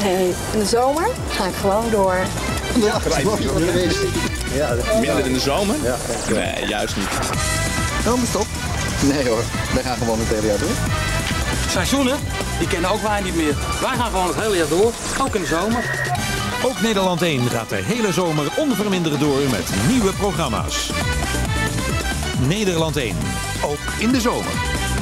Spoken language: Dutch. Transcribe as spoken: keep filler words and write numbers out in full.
En in de zomer ga ik gewoon door. Ja, ja, Minder in de zomer? Ja. Nee, juist niet. Zomerstop? Nee hoor, wij gaan gewoon het hele jaar door. Seizoenen, die kennen ook wij niet meer. Wij gaan gewoon het hele jaar door, ook in de zomer. Ook Nederland één gaat de hele zomer onverminderd door met nieuwe programma's. Nederland één, ook in de zomer.